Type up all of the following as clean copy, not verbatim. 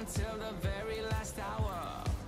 until the very last hour.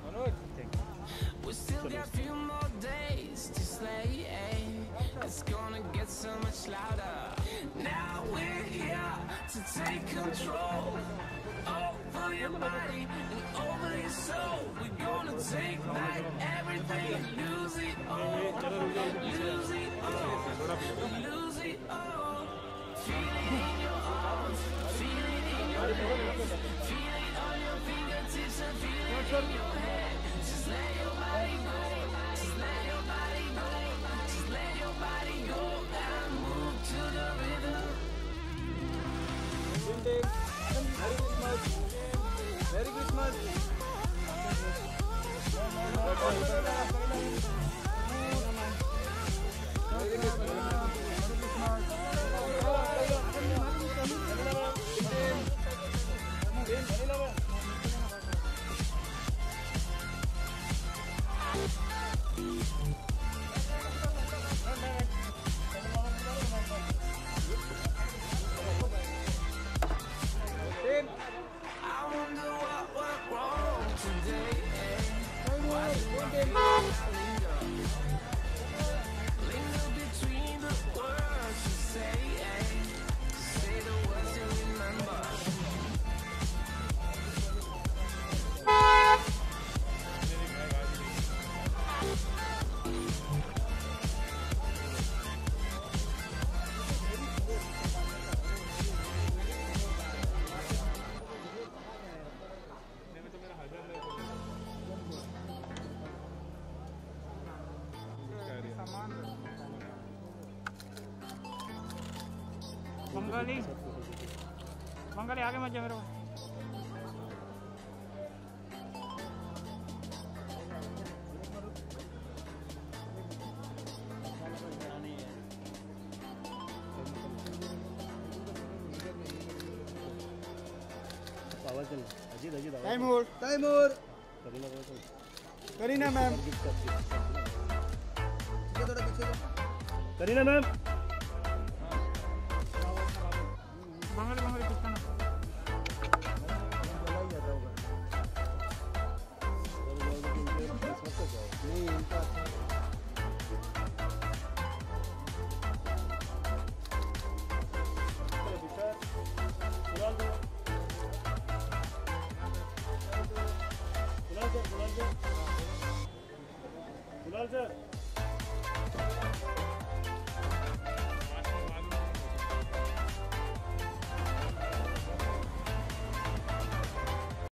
We still got few more days to slay. It's gonna get so much louder. Now we're here to take control over your body and over your soul. We're gonna take back everything and lose it all. Lose it all. Lose it all. Feel it in your arms. Feel it in your legs. Feel it on your fingertips and feel it in your head. Just let your body go. Just let your body go. Just let your body go and move to the rhythm. Merry Christmas. I wonder what went wrong today. Why did my linger between the words you say? Say the words you remember. मंगली आगे मत जा मेरे को। Taimur. Kareena ma'am. Kareena ma'am. मंगली मंगली किसका ना? Bilal sir.